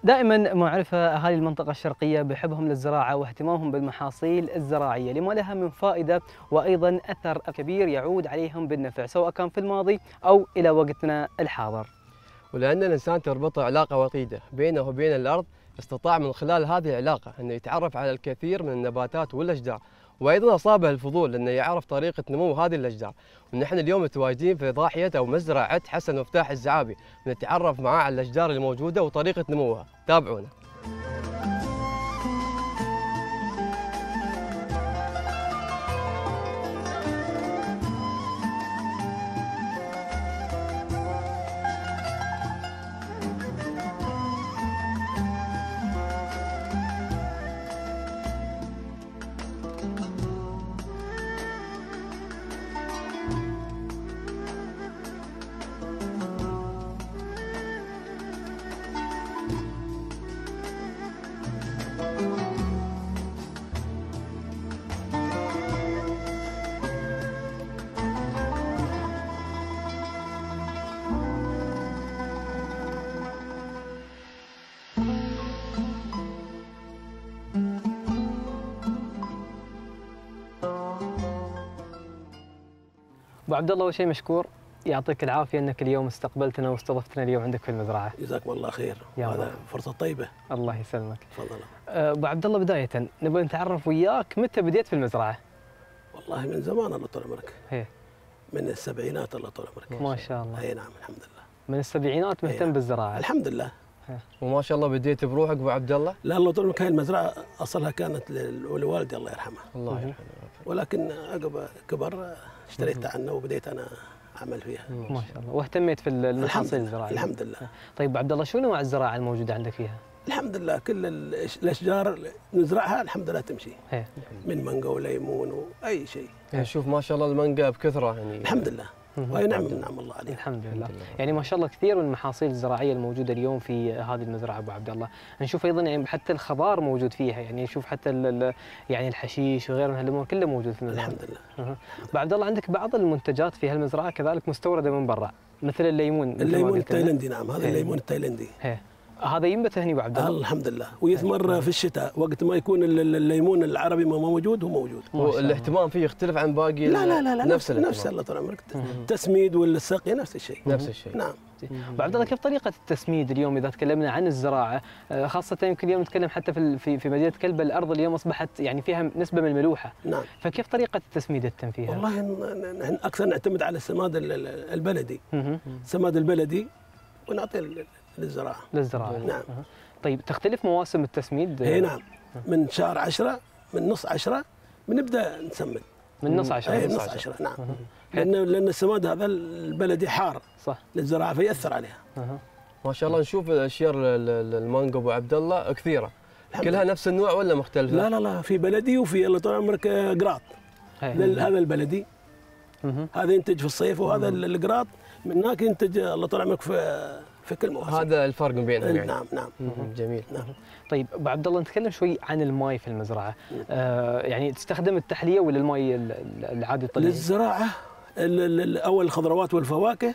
دائما ما عرفه أهالي المنطقة الشرقية بحبهم للزراعة واهتمامهم بالمحاصيل الزراعية لما لها من فائدة وأيضا أثر كبير يعود عليهم بالنفع سواء كان في الماضي أو إلى وقتنا الحاضر. ولأن الإنسان تربطه علاقة وطيدة بينه وبين الأرض، استطاع من خلال هذه العلاقة أنه يتعرف على الكثير من النباتات والأشجار، وأيضا أصابه الفضول أنه يعرف طريقة نمو هذه الأشجار. ونحن اليوم متواجدين في ضاحية أو مزرعة حسن مفتاح الزعابي، نتعرف معاه على الأشجار الموجودة وطريقة نموها. تابعونا. أبو عبد الله، أول شيء مشكور، يعطيك العافية أنك اليوم استقبلتنا واستضفتنا اليوم عندك في المزرعة. جزاكم الله خير، هذا فرصة طيبة. الله يسلمك. تفضل. أبو عبد الله، بداية نبغى نتعرف وياك متى بديت في المزرعة؟ والله من زمان الله طول عمرك. هي. من السبعينات الله طول عمرك. ما شاء الله. اي نعم الحمد لله. من السبعينات مهتم بالزراعة. الحمد لله. وما شاء الله بديت بروحك أبو عبد الله؟ لا الله طول عمرك، هاي المزرعة أصلها كانت لوالدي الله يرحمه. الله يرحمه. ولكن عقب كبر اشتريتها عنه وبديت أنا أعمل فيها. ما شاء الله. واهتميت في المحاصيل الزراعية. الحمد لله. طيب أبو عبد الله، شو نوع الزراعة الموجودة عندك فيها؟ الحمد لله كل الأشجار نزرعها الحمد لله تمشي. هي. من مانجا وليمون وأي شيء. نشوف ما شاء الله المانجا بكثرة يعني. الحمد لله. وهي نعم من نعم الله عليه. الحمد لله. يعني ما شاء الله كثير من المحاصيل الزراعيه الموجوده اليوم في هذه المزرعه ابو عبد الله، نشوف ايضا يعني حتى الخضار موجود فيها، يعني نشوف حتى يعني الحشيش وغيره من هالامور كله موجود في المزرعه. الحمد لله. ابو عبد الله، عندك بعض المنتجات في هالمزرعه كذلك مستورده من برا مثل الليمون. الليمون التايلندي، نعم هذا الليمون التايلندي. هذا ينبت هني ابو عبد الله؟ الحمد لله، ويثمر في الشتاء وقت ما يكون الليمون العربي ما موجود هو موجود. والاهتمام فيه يختلف عن باقي؟ لا نفس الله طول عمرك. التسميد والسقي نفس الشيء. نفس الشيء. نعم. ابو عبد الله، كيف طريقه التسميد اليوم اذا تكلمنا عن الزراعه، خاصه يمكن اليوم نتكلم حتى في مدينه كلبه الارض اليوم اصبحت يعني فيها نسبه من الملوحه. نعم. فكيف طريقه التسميد التم فيها؟ والله نحن اكثر نعتمد على السماد البلدي. السماد البلدي ونعطي للزراعه. نعم. طيب تختلف مواسم التسميد؟ اي نعم. من شهر 10 من نص 10 بنبدا نسمد. من نص 10؟ اي نص 10 نعم. لان السماد هذا البلدي حار صح للزراعه فيأثر عليها. ما شاء الله. نشوف اشياء المانجا ابو عبد الله كثيره، كلها نفس النوع ولا مختلفه؟ لا في بلدي وفي الله طول عمرك قراط. هذا البلدي هذا ينتج في الصيف، وهذا القراط من هناك ينتج الله طول عمرك في كل موسم. هذا الفرق بينهم يعني. نعم. جميل. نعم. طيب ابو عبد الله، نتكلم شوي عن الماء في المزرعه. يعني تستخدم التحليه ولا الماء العادي الطبيعي؟ للزراعه اول الخضروات والفواكه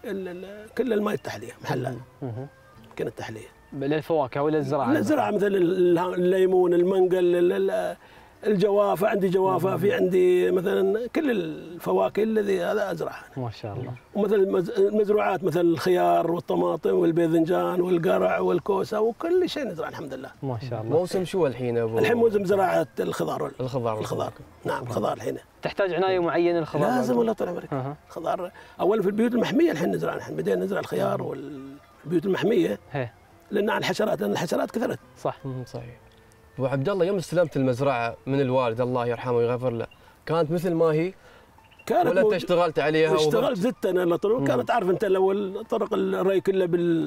كل الماء التحليه محلها. يمكن التحليه للفواكه ولا الزراعه؟ للزراعه مثل الليمون، المانجا، الجوافه، عندي جوافه، في عندي مثلا كل الفواكه الذي هذا ازرعها. ما شاء الله. ومثل المزروعات مثل الخيار والطماطم والباذنجان والقرع والكوسه وكل شيء نزرع الحمد لله. ما شاء الله. موسم شو الحين ابو؟ الحين موسم زراعه الخضار. الخضار. نعم الخضار الحين. تحتاج عنايه معينه الخضار؟ لازم الله طول عمرك. الخضار اولا في البيوت المحميه الحين نزرع، الحين بدينا نزرع الخيار والبيوت المحميه. لان على الحشرات، لان الحشرات كثرت. صح. صحيح. ابو عبد الله، يوم استلمت المزرعه من الوالد الله يرحمه ويغفر له، كانت مثل ما هي؟ كانت ولا انت اشتغلت عليها؟ اشتغلت زدت انا الله طول. كانت عارف انت الاول طرق الري كله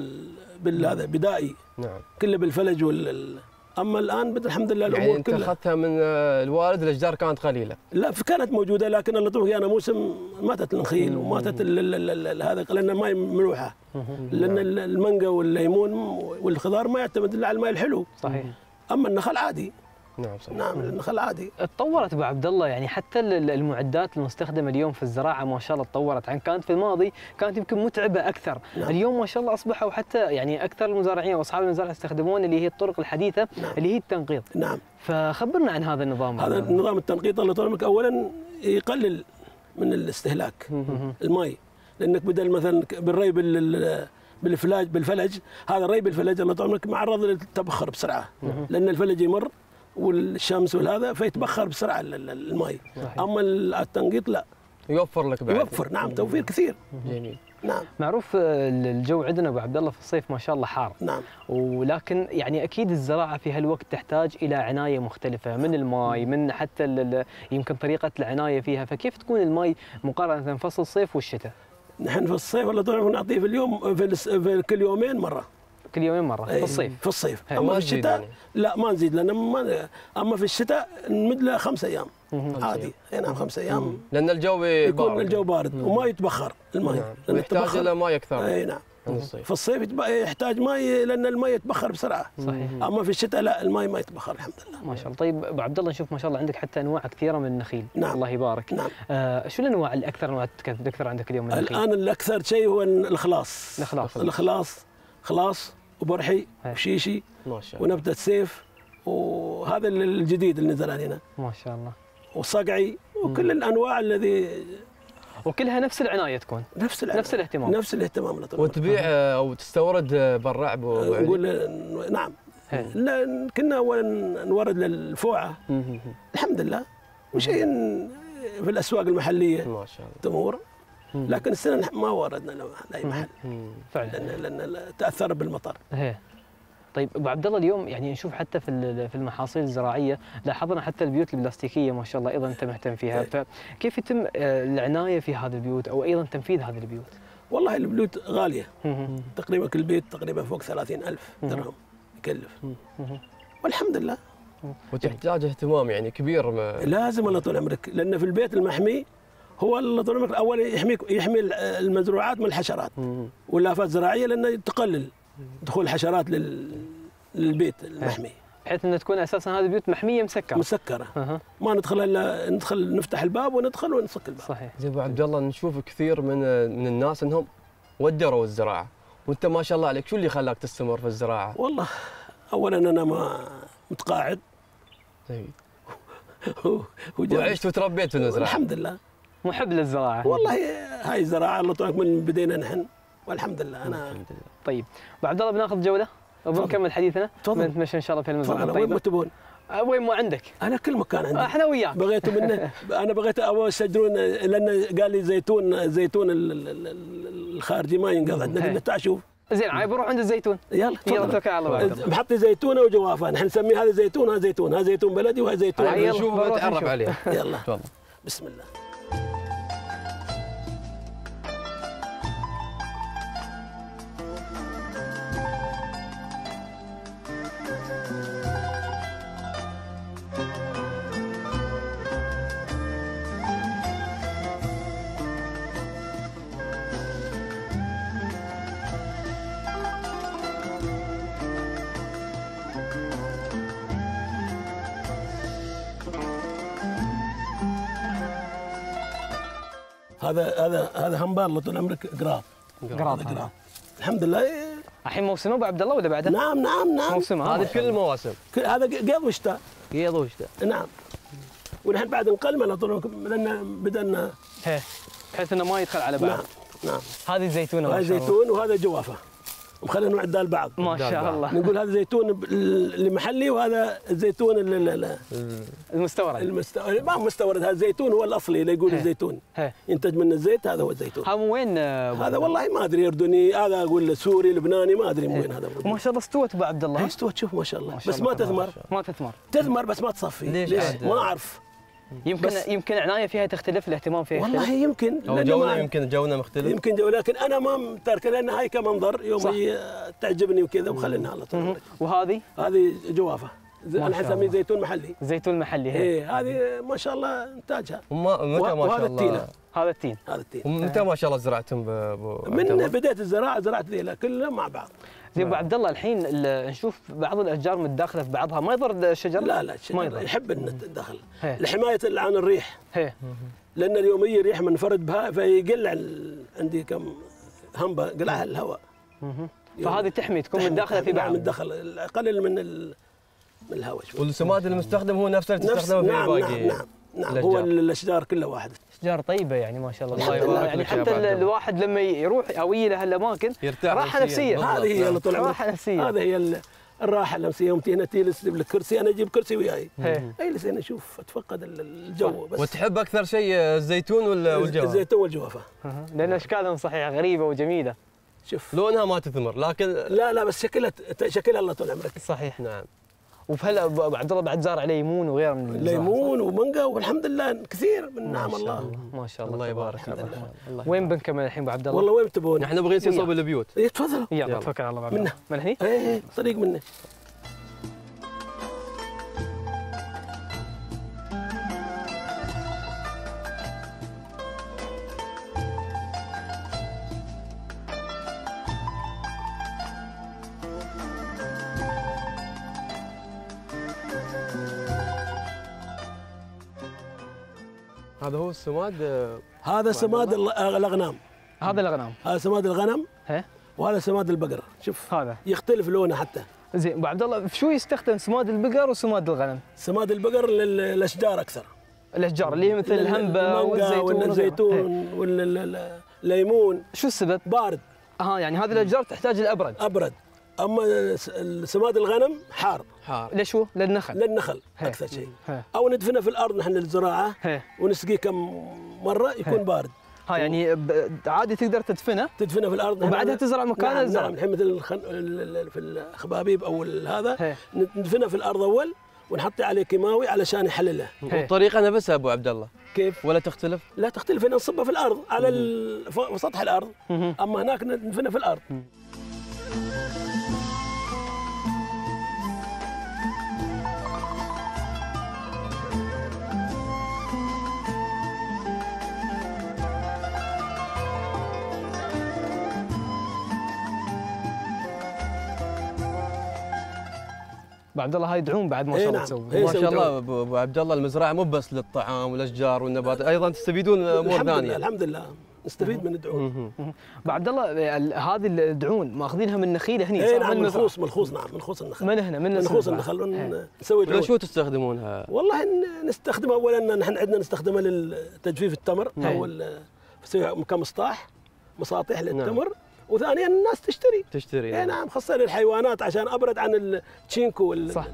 هذا بدائي. نعم. كله بالفلج اما الان الحمد لله الامور يعني انت اخذتها من الوالد، الاشجار كانت قليله؟ لا كانت موجوده، لكن الله طول انا موسم ماتت النخيل وماتت هذا لان الماء ملوحه. لان المانجا والليمون والخضار ما يعتمد الا على الماء الحلو. صحيح. اما النخل عادي نعم صحيح. نعم النخل عادي. تطورت ابو عبد الله، يعني حتى المعدات المستخدمه اليوم في الزراعه ما شاء الله تطورت عن كانت في الماضي، كانت يمكن متعبه اكثر. نعم. اليوم ما شاء الله اصبحوا حتى يعني اكثر المزارعين واصحاب المزارع يستخدمون اللي هي الطرق الحديثه. نعم. اللي هي التنقيط. نعم. فخبرنا عن هذا النظام. هذا النظام التنقيط الله يطول عمرك اولا يقلل من الاستهلاك الماء، لانك بدل مثلا بالري بالفلج، هذا الري بالفلج الله يطول عمرك معرض للتبخر بسرعه، لان الفلج يمر والشمس والهذا فيتبخر بسرعه الماء. اما التنقيط لا، يوفر لك بعد. يوفر. نعم توفير كثير. جميل. نعم. معروف الجو عندنا ابو عبد الله في الصيف ما شاء الله حار. نعم. ولكن يعني اكيد الزراعه في هالوقت تحتاج الى عنايه مختلفه من الماء، من حتى يمكن طريقه العنايه فيها، فكيف تكون الماء مقارنه فصل الصيف والشتاء؟ نحن في الصيف الله يطول عمرك نعطيه في اليوم في كل يومين مره. كل يومين مره في الصيف. في الصيف. هي. اما ما في الشتاء يعني. لا ما نزيد، لان اما في الشتاء نمد له 5 ايام عادي. اي نعم 5 ايام. لان الجو يكون بارد. الجو بارد وما يتبخر الماء. نعم. ويحتاج الى ماء اكثر. اي نعم. عن الصيف. في الصيف يحتاج ماء لان الماء يتبخر بسرعه. صحيح. اما في الشتاء لا، الماء ما يتبخر الحمد لله. ما شاء الله. طيب ابو عبد الله نشوف ما شاء الله عندك حتى انواع كثيره من النخيل. نعم. الله يبارك. نعم. شو الانواع الاكثر انواع تكثر عندك اليوم من النخيل؟ الان الاكثر شيء هو الخلاص. خلاص وبرحي هي. وشيشي ما شاء الله. ونبته سيف، وهذا الجديد اللي نزل علينا، ما شاء الله. وصقعي وكل الانواع الذي وكلها نفس العنايه تكون. نفس الاهتمام. نفس الاهتمام. وتبيع او تستورد برا ابو علي؟ نقول نعم. لا كنا اولا نورد للفوعه الحمد لله، وشيء في الاسواق المحليه ما شاء الله تمور، لكن السنه ما وردنا لاي محل فعلا لان تاثر بالمطر. هي. طيب ابو عبد الله اليوم يعني نشوف حتى في المحاصيل الزراعيه لاحظنا حتى البيوت البلاستيكيه ما شاء الله ايضا انت مهتم فيها، فكيف يتم العنايه في هذه البيوت او ايضا تنفيذ هذه البيوت؟ والله البيوت غاليه تقريبا، كل بيت تقريبا فوق 30,000 درهم يكلف، والحمد لله. وتحتاج اهتمام يعني كبير. لازم الله طول عمرك، لان في البيت المحمي هو الله طول عمرك اول يحمي المزروعات من الحشرات والآفات الزراعيه، لانه تقلل دخول الحشرات للبيت المحمي، بحيث ان تكون اساسا هذه البيوت محميه مسكره. ما ندخل الا نفتح الباب وندخل ونسك الباب. صحيح. زي ابو عبد الله نشوف كثير من الناس انهم ودروا الزراعه، وانت ما شاء الله عليك شو اللي خلاك تستمر في الزراعه؟ والله اولا انا ما متقاعد وعشت وتربيت في المزرعه الحمد لله. محب للزراعه. والله هاي الزراعه الله يطول من بدينا نحن والحمد لله. انا الحمد لله. طيب ابو عبد الله بناخذ جوله وبنكمل حدينه. تفضل. نتمشى ان شاء الله في المزرعه وين الطيبه. ما تبون؟ وين ما عندك؟ انا كل مكان عندي. احنا وياك. بغيتوا منه انا بغيت يشجرون، لان قال لي زيتون الخارجي ما ينقض عندنا. تعال شوف. زين عاي بروح عند الزيتون. يلا توكل على الله. بحط زيتونه وجوافه، نحن نسميه هذا زيتون، هذا زيتون، هذا زيتون بلدي وهذا زيتون. نشوف ونتعرف عليه. يلا تفضل. بسم الله. هذا همبار الله طول عمرك قراط. الحمد لله. الحين موسمه ابو عبد الله ولا بعده؟ نعم. موسمه هذه كل المواسم. هذا قيض وشتاء. قيض وشتاء. نعم. ونحن بعد نقلمه الله طول عمرك، لان بدنا بحيث انه ما يدخل على بعض. نعم. هذه زيتونه. هذا زيتون وهذا جوافه، ومخلينا نوعد البعض. ما شاء الله. نقول هذا زيتون اللي محلي، وهذا الزيتون المستورد. ما مستورد، هذا الزيتون هو الاصلي اللي يقول الزيتون ينتج منه الزيت، هذا هو الزيتون. هذا من وين؟ هذا والله ما ادري، اردني، هذا اقول سوري لبناني، ما ادري من وين هذا. وما شاء الله استوت ابو عبد الله. استوت، شوف ما شاء الله، بس ما تثمر. تثمر بس ما تصفي. ليش؟ ما اعرف. يمكن عنايه فيها تختلف، الاهتمام فيها والله يختلف. يمكن او جونا، يمكن جونا مختلف، يمكن لكن انا ما ترك، لان هاي كمنظر يوم هي تعجبني وكذا وخليناها على طول. وهذه جوافه، انا نسميه زيتون محلي. زيتون محلي. ايه هذه ما شاء الله انتاجها. متى ما شاء الله؟ هذا التين. هذا التين. متى ما شاء الله زرعتم من بدايه الزراعه زرعت ذيلا كلها مع بعض. زي ابو عبد الله الحين نشوف بعض الاشجار متداخله في بعضها، ما يضر الشجر؟ لا ما الشجر يضر. يحب ان تدخل هي. لحمايه عن الريح، هي. لان اليوم يجي ريح منفرد بها فيقلع عندي كم هنبه قلعها الهواء. فهذه تحمي تكون متداخله في بعض. متدخل اقلل من الهواء شوي. والسماد المستخدم هو نفسه اللي تستخدمه في نعم باقي نعم هو الاشجار كلها واحده. اشجار طيبه يعني ما شاء الله. الله يبارك يعني لك يا حتى عبد الله. الواحد لما يروح او يجي له هالاماكن يرتاح راحه نفسيه. هذه هي اللي طول عمرك. راحه نفسيه. هذه هي الراحه النفسيه. يوم تيجي تجلس تجيب لك كرسي، انا اجيب كرسي وياي هي. اجلس انا اشوف اتفقد الجو بس. وتحب اكثر شيء الزيتون والجوافه؟ الزيتون والجوافه. لان اشكالهم صحيح غريبه وجميله. شوف لونها ما تثمر لكن لا بس شكلها الله طول عمرك. صحيح. نعم. وفهلا ابو عبد الله بعد زارع ليمون وغيره من الزراعة. ليمون ومانجا والحمد لله كثير من نعم الله. ما شاء الله. الله يبارك تبارك فيك. الله. وين بنكمل الحين ابو عبد الله؟ والله وين تبون؟ نحن نبغى نصير صوب البيوت. ايه تفضلوا. يلا توكل على الله ابو عبد الله. من هني؟ ايه طريق منه. هذا هو السماد. هذا سماد الاغنام. هذا الاغنام. هذا سماد الغنم ها وهذا سماد البقر. شوف هذا يختلف لونه حتى. زين ابو عبد الله في شو يستخدم سماد البقر وسماد الغنم؟ سماد البقر للاشجار اكثر. الاشجار اللي هي مثل الهنبه والزيتون والليمون. شو السبب؟ بارد. يعني هذه الاشجار تحتاج الابرد. ابرد. اما سماد الغنم حار. ليش هو؟ للنخل. للنخل اكثر شيء. او ندفنه في الارض نحن للزراعه ونسقيه كم مره يكون بارد. يعني عادي تقدر تدفنه في الارض وبعدها تزرع مكانه الزرع. نعم الحين مثل في الخبابيب او هذا ندفنه في الارض اول ونحط عليه كيماوي علشان يحلله. والطريقه نفسها ابو عبد الله كيف؟ ولا تختلف؟ لا تختلف. هنا نصبه في الارض على سطح الارض. اما هناك ندفنه في الارض. ابو عبد الله هاي دعوم بعد ما شاء الله تسوي. ما شاء الله ابو عبد الله المزرعه مو بس للطعام والاشجار والنبات، ايضا تستفيدون امور ثانيه. الحمد لله نستفيد من الدعون. ابو عبد الله هذه الدعون ماخذينها من نخيل هني؟ اي نعم منخوص نعم منخوص النخل. من هنا من منخوص النخل نسوي دعون. شو تستخدمونها؟ والله نستخدمها اولا نحن عندنا نستخدمها لتجفيف التمر او نسوي مساطيح للتمر. وثانيا الناس تشتري. اي نعم خاصه للحيوانات عشان ابرد عن التشينكو صح.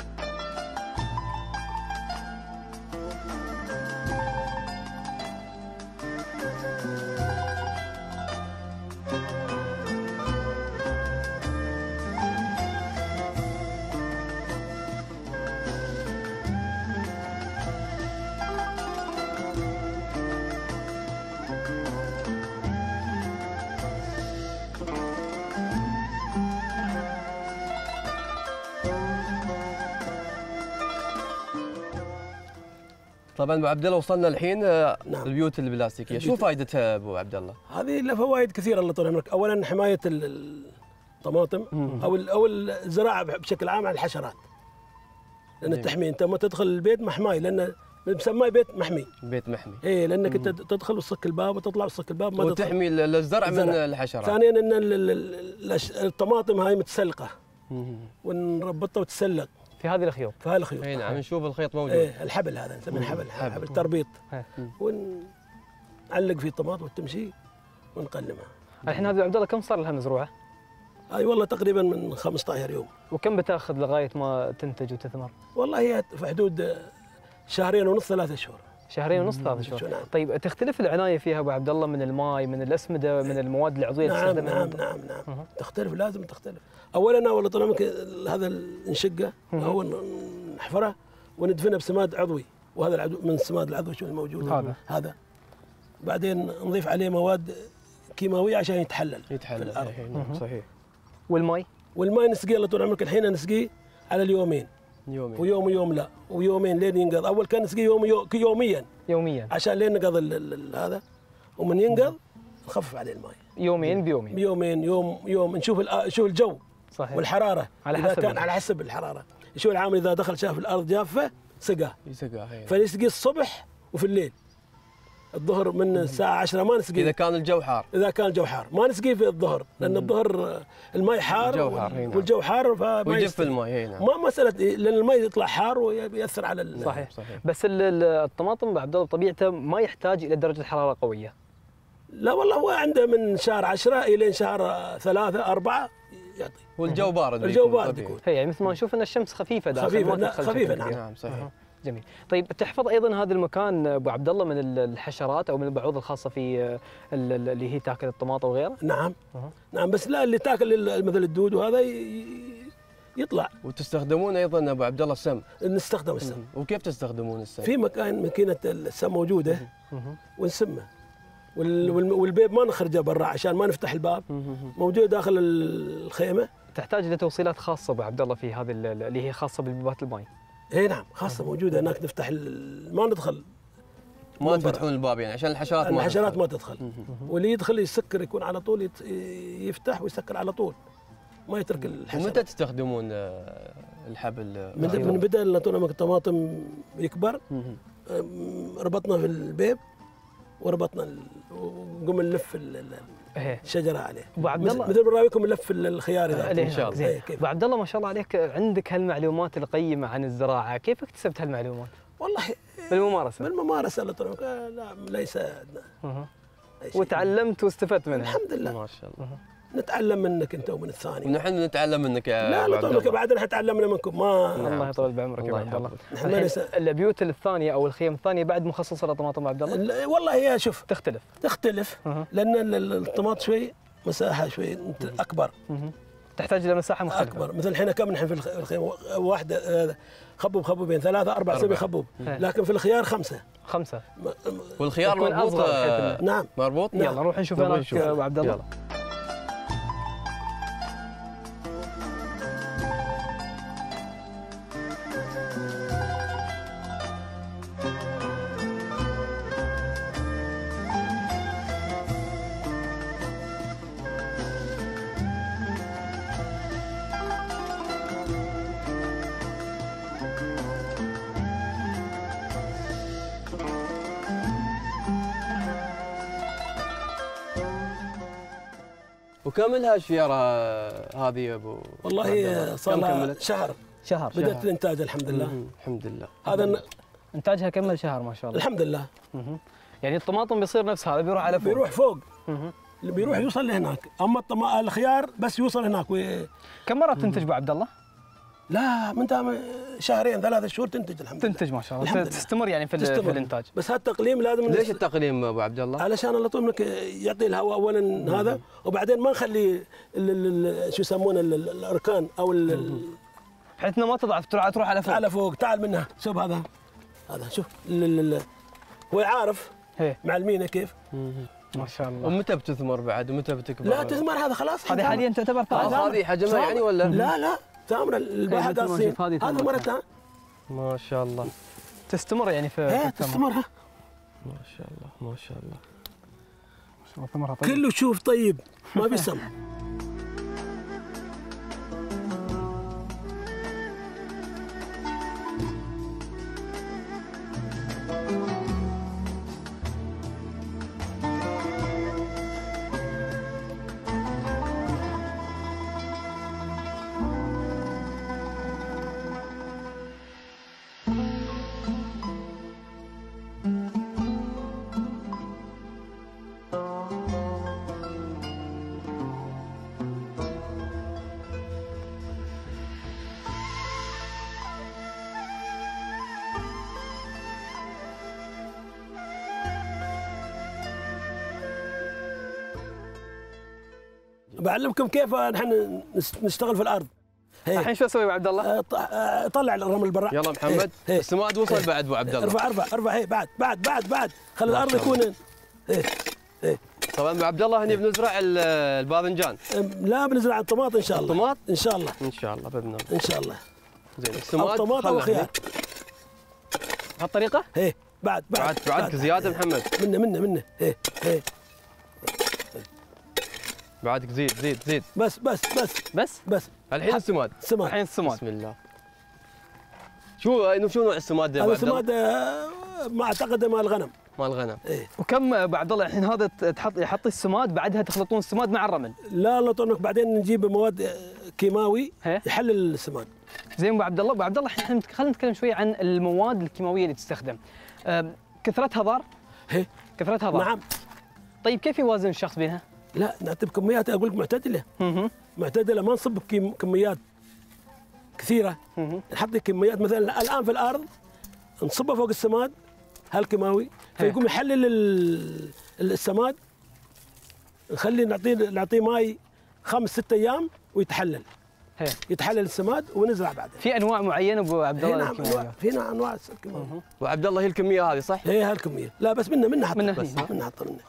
طبعا ابو عبد الله وصلنا الحين نعم. البيوت البلاستيكيه، شو فائدتها ابو عبد الله؟ هذه لها فوائد كثيره الله طول عمرك. اولا حمايه الطماطم او الزراعه بشكل عام عن الحشرات. لان تحمي انت لما تدخل البيت محماي، لان مسماه بيت محمي. بيت محمي. ايه لانك انت تدخل وتصك الباب وتطلع وتصك الباب ما وتحمي الزرع من الحشرات. ثانيا ان الطماطم هاي متسلقه ونربطها وتسلق في هذه الخيوط. اي نعم نشوف الخيط موجود. ايه الحبل هذا نسميه حبل تربيط. ونعلق فيه الطماطم وتمشي ونقلمها. الحين هذه عبد الله كم صار لها مزروعه؟ اي والله تقريبا من 15 يوم. وكم بتاخذ لغايه ما تنتج وتثمر؟ والله هي في حدود شهرين ونص 3 شهور. شهرين ونص 3 شهور. نعم. طيب تختلف العنايه فيها ابو عبد الله من الماء، من الاسمده، من المواد العضويه اللي تستخدمها؟ نعم تختلف، لازم تختلف. اولا والله طول عمرك هذا نشقه او نحفره وندفنه بسماد عضوي، وهذا العضو من السماد العضوي شو الموجود هذا. بعدين نضيف عليه مواد كيماويه عشان يتحلل في الارض. صحيح. والماء نسقيه الله طول عمرك الحين نسقيه على اليومين. ويوم لا ويومين لين ينقض. اول كان نسقيه يوميا عشان لين نقض هذا، ومن ينقض نخفف عليه الماء يومين بيومين يوم نشوف الجو صحيح. والحراره على إذا حسب كان على حسب الحراره. شو العامل اذا دخل شاف الارض جافه سقاه، يسقاها. فنسقي الصبح وفي الليل. الظهر من الساعه 10 ما نسقيه اذا كان الجو حار. اذا كان الجو حار ما نسقيه في الظهر، لان الظهر الماء حار الجو حار، نعم. والجو حار فما ويجف يستوي. الماء. نعم. ما مساله لان الماء يطلع حار ويأثر على صحيح. صحيح. بس الطماطم ابو عبد الله بطبيعته ما يحتاج الى درجه حراره قويه. لا والله هو عنده من شهر 10 الى شهر 3 4 يعطي. والجو بارد. الجو بيكون بارد طبيعي. يكون. هي يعني مثل ما نشوف ان الشمس خفيفه داخل خفيفة، ما لا، تدخل خفيفة، بشكل نعم. كبير. نعم صحيح. جميل. طيب تحفظ ايضا هذا المكان ابو عبد الله من الحشرات او من البعوض الخاصه في اللي هي تاكل الطماطم وغيره؟ نعم. نعم بس لا اللي تاكل مثل الدود وهذا يطلع. وتستخدمون ايضا ابو عبد الله السم. نستخدم السم. وكيف تستخدمون السم؟ في ماكينه السم موجوده ونسمه. والبيب ما نخرجه برا عشان ما نفتح الباب، موجود داخل الخيمه. تحتاج الى توصيلات خاصه ابو عبد الله في هذه اللي هي خاصه بالبيبات الماء. اي نعم خاصه موجوده هناك، نفتح ما ندخل. ما تفتحون الباب يعني عشان الحشرات ما تدخل. واللي يدخل يسكر يكون على طول يفتح ويسكر على طول، ما يترك الحشرات. ومتى تستخدمون الحبل؟ من بدا لما الطماطم يكبر ربطنا في البيب وربطنا وقمنا نلف الشجره عليه. ابو عبد الله مثل براويكم نلف الخيار اذا ان شاء الله. زين. ابو عبد الله ما شاء الله عليك عندك هالمعلومات القيمه عن الزراعه، كيف اكتسبت هالمعلومات؟ والله بالممارسه. بالممارسه لا ليس وتعلمت واستفدت منها. الحمد لله. ما شاء الله. نتعلم منك انت ومن الثاني. ونحن نتعلم منك يا لا ابو عبد نطولك الله. بعدين حتعلمنا منكم. ما الله يطول بعمرك يا عبد الله. الحين البيوت الثانيه او الخيم الثانيه بعد مخصصه للطماطم عبد الله؟ والله هي شوف تختلف لان الطماط شوي مساحه شوي اكبر. تحتاج الى مساحه مختلفه اكبر. مثل الحين كم نحن في الخيمه واحده خبوبين 3 4 سبع خبوب، لكن في الخيار 5. والخيار مربوط. نعم مربوط. يلا نروح نشوف هناك ابو عبد الله. وكم لها الشياره هذه يا ابو؟ والله صار لها شهر بدأت الانتاج الحمد لله. الحمد لله. هذا انتاجها كمل شهر ما شاء الله. الحمد لله. يعني الطماطم بيصير نفس هذا بيروح على فوق. بيروح فوق. بيروح يوصل لهناك، اما الخيار بس يوصل هناك كم مرة تنتج ابو عبد الله؟ لا من 2 3 شهور تنتج الحمد لله. تنتج ما شاء الله. تستمر يعني في الانتاج. بس هذا التقليم لازم. ليش التقليم ابو عبد الله؟ علشان الله طول منك يعطي الهواء اولا هذا، وبعدين ما نخلي شو يسمونه الاركان او بحيث انه ما تضعف تروح على فوق. على فوق. تعال منها شوف هذا شوف هو عارف معلمينه كيف. ما شاء الله. ومتى بتثمر بعد ومتى بتكبر؟ لا تثمر هذا خلاص. هذه حاليا تعتبر هذه حجمها يعني ولا؟ لا ثامره الباحه قاصين. هذا ثمرتها ما شاء الله. تستمر يعني في تستمر. ما شاء الله ما شاء الله. ما شاء الله ثمرها طيب. كله شوف طيب ما بيسمع. بعلمكم كيف نحن نشتغل في الارض. الحين شو اسوي ابو عبد الله؟ طلع الرمل برا. يلا محمد. السماد وصل بعد ابو عبد الله. ارفع هي بعد خلي الارض يكون طبعا ابو عبد الله هني بنزرع الباذنجان. لا بنزرع الطماط ان شاء الله. الطماط ان شاء الله. ان شاء الله باذن الله. ان شاء الله. زين السماد الطماط والخيار. بهالطريقه؟ بعد زياده محمد. منه بعدك زيد بس الحين السماد. سماد. الحين السماد. بسم الله. شو نوع السماد يا هذا أبو عبد الله؟ سماد ما اعتقد مال الغنم. مال الغنم. ايه. وكم ابو عبد الله الحين هذا يحط السماد، بعدها تخلطون السماد مع الرمل؟ لا الله يطول عمرك، بعدين نجيب مواد كيماوي هي. يحلل السماد. زين ابو عبد الله، الحين خلينا نتكلم شوي عن المواد الكيماويه اللي تستخدم. كثرتها ضار؟ هي. كثرتها ضار. نعم. طيب كيف يوازن الشخص بينها؟ لا نعطي بكميات، اقول لك معتدله. معتدله، ما نصب كميات كثيره. نحط كميات مثلا الان في الارض نصبها فوق السماد هالكيماوي، فيقوم يحلل السماد. نخلي نعطيه ماي 5-6 ايام ويتحلل. هي. يتحلل السماد ونزرع بعدين. في انواع معينه ابو عبد الله نعم الكيماويات؟ في انواع الكيماوي. ابو عبد الله هي الكميه هذه صح؟ هي هالكميه، لا بس منها حط منها بس هي. منها حط منها.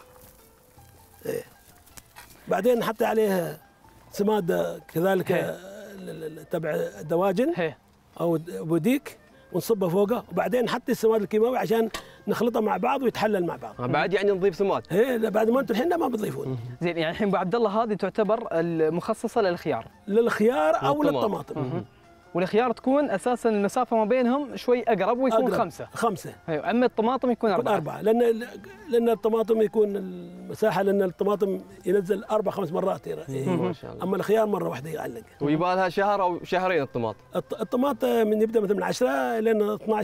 ايه. بعدين نحط عليه سماد كذلك تبع الدواجن هي. او بوديك، ونصبه فوقه، وبعدين نحط السماد الكيماوي عشان نخلطه مع بعض ويتحلل مع بعض. بعد يعني نضيف سماد. ايه لا، بعد ما انتم الحين ما بتضيفون. زين، يعني الحين ابو عبد الله هذه تعتبر المخصصه للخيار للخيار او للطماطم. للطماطم. والخيار تكون اساسا المسافه ما بينهم شوي اقرب ويكون أقرب. 5. 5. ايوه، اما الطماطم يكون 4. 4 لان الطماطم يكون المساحه، لان الطماطم ينزل 4-5 مرات. ما شاء الله. اما الخيار مره واحده يعلق. ويبغى لها شهر او شهرين الطماطم. الطماطم من يبدا مثلا من 10 لين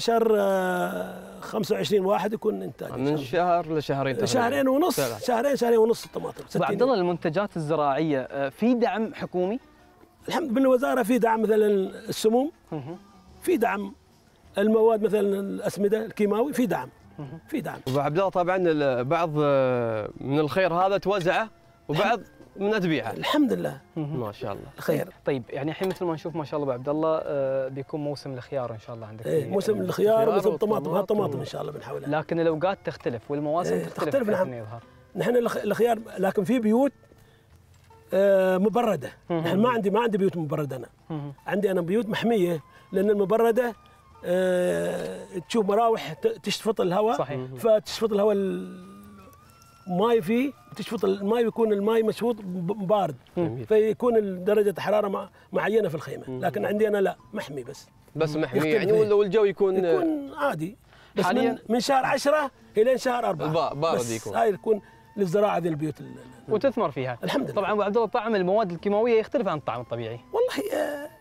12 25 واحد يكون انتاج. من شهر لشهرين تقريبا. شهرين ونص. شهرين ونص الطماطم. ابو عبد الله، المنتجات الزراعيه في دعم حكومي؟ الحمد لله بالوزاره في دعم، مثلا السموم في دعم، المواد مثلا الاسمده الكيماوي في دعم. في دعم. ابو عبد الله طبعا بعض من الخير هذا توزعه وبعض من تبيعه. الحمد لله. ما شاء الله. خير. طيب يعني الحين مثل ما نشوف ما شاء الله ابو عبد الله بيكون موسم الخيار ان شاء الله عندك. ايه، موسم الخيار وموسم الطماطم. هالطماطم ان شاء الله بنحولها. لكن الاوقات تختلف والمواسم إيه تختلف. نعم. يظهر نحن الخيار، لكن في بيوت مبرده. نحن ما عندي بيوت مبرده. انا عندي بيوت محميه، لان المبرده تشوف مراوح تشفط الهواء. صحيح. فتشفط الهواء الماي فيه، تشفط الماي، ويكون الماي مشفوط بارد، فيكون درجه حراره معينه في الخيمه. لكن عندي انا لا، محمي بس محمي يعني، والجو يكون عادي. بس حاليا من شهر 10 الى شهر 4 بارد يكون. هاي يكون للزراعه ذي البيوت وتثمر فيها. الحمد لله. طبعا ابو عبد الله طعم المواد الكيماويه يختلف عن الطعم الطبيعي. والله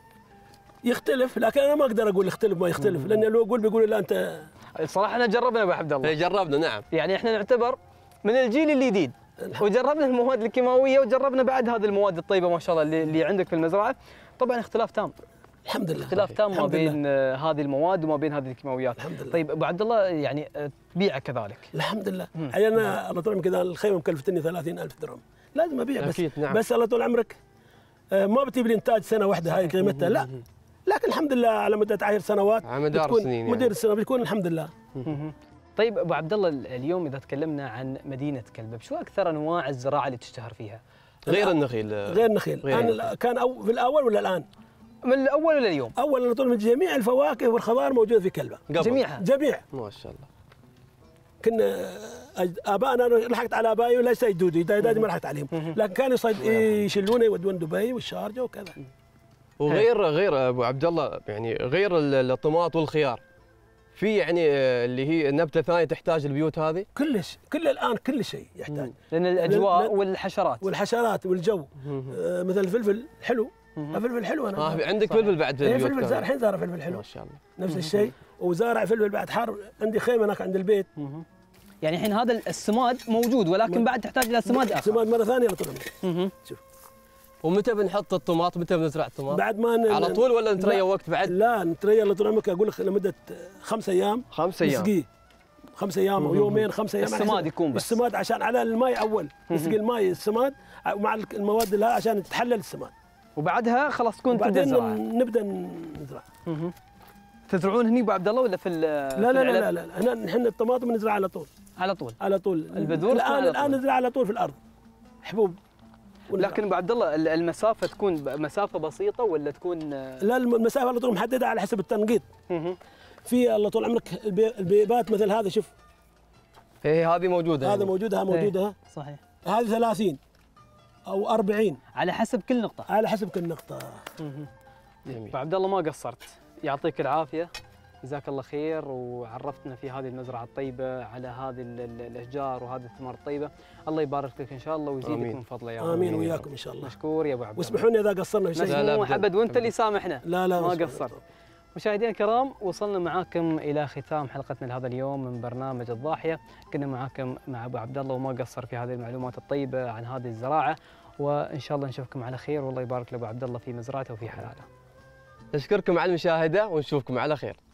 يختلف، لكن انا ما اقدر اقول يختلف ما يختلف، لان لو اقول بيقولوا لا انت. الصراحه احنا جربنا ابو عبد الله. جربنا نعم. يعني احنا نعتبر من الجيل الجديد، وجربنا المواد الكيماويه وجربنا بعد هذه المواد الطيبه ما شاء الله اللي عندك في المزرعه. طبعا اختلاف تام. الحمد لله. اختلاف تام ما بين هذه المواد وما بين هذه الكيماويات. الحمد لله. طيب ابو عبد الله، يعني تبيعه كذلك؟ الحمد لله. انا الله طول عمرك كذا الخيمه مكلفتني 30,000 درهم، لازم ابيع. بس أكيد نعم. بس الله طول عمرك ما بتجيب لي انتاج سنه واحده هاي قيمتها، لا. لكن الحمد لله على مدة 10 سنوات، على مدار بتكون السنين يعني. مدير السنه بتكون الحمد لله. طيب ابو عبد الله، اليوم اذا تكلمنا عن مدينه كلبب، شو اكثر انواع الزراعه اللي تشتهر فيها؟ غير النخيل. غير النخيل. كان في الاول ولا الان؟ من الاول ولا اليوم؟ اول على طول، من جميع الفواكه والخضار موجوده في كلبه. جميعها؟ جميع. ما شاء الله. كنا ابائنا، انا لحقت على ابائي ولا يصيدوا، اجدادي ما لحقت عليهم، لكن كانوا يشلونه يودون دبي والشارجه وكذا. وغير ابو عبد الله، يعني غير الطماط والخيار، في يعني اللي هي نبته ثانيه تحتاج البيوت هذه؟ كلش، الان كل شيء يحتاج. لان الاجواء والحشرات والجو. مثل الفلفل حلو. فلفل حلو. انا عندك فلفل بعد في البيوت؟ فلفل الحين زارع فلفل حلو ما شاء الله. نفس الشيء، وزارع فلفل بعد حار. عندي خيمه هناك عند البيت. يعني الحين هذا السماد موجود، ولكن بعد تحتاج الى سماد اخر. سماد مره ثانيه على طول. شوف. ومتى بنحط الطماط؟ متى بنزرع الطماط؟ بعد ما على طول ولا نتريا وقت بعد؟ لا نتريا على طول عمرك، اقول لك لمده 5 ايام. 5 ايام نسقيه 5 ايام او يومين. 5 ايام السماد يكون بس. السماد عشان على الماء اول، نسقي الماء السماد مع المواد اللي عشان تتحلل السماد، وبعدها خلاص تكون تبدا بعدين الزراعه. نبدا نزرع. تزرعون هني ابو عبد الله ولا في لا هنا نحن الطماطم نزرع على طول. على طول البذور الان نزرع على طول في الارض حبوب. لكن ابو عبد الله المسافه تكون مسافه بسيطه ولا تكون؟ لا المسافه على طول محدده على حسب التنقيط. في الله طول عمرك البيبات مثل هذا، شوف. هذه موجوده. هذا موجوده، موجوده. صحيح. هذه 30 او 40 على حسب كل نقطه. على حسب كل نقطه. جميل. ابو عبد الله ما قصرت، يعطيك العافيه، جزاك الله خير، وعرفتنا في هذه المزرعه الطيبه على هذه الاشجار وهذه الثمار الطيبه. الله يبارك لك ان شاء الله ويزيدك آمين. من فضله يا رب. امين وياكم ان شاء الله. مشكور يا ابو عبد الله. واسمحوا لي اذا قصرنا في شيء. لا، لا، مسموح أبداً. ابد، وانت اللي سامحنا. لا لا ما مسموح. قصرت. مشاهدينا الكرام، وصلنا معاكم الى ختام حلقتنا لهذا اليوم من برنامج الضاحيه. كنا معاكم مع ابو عبد الله وما قصر في هذه المعلومات الطيبه عن هذه الزراعه، وان شاء الله نشوفكم على خير، والله يبارك لابو عبد الله في مزرعته وفي حلاله. نشكركم على المشاهدة ونشوفكم على خير.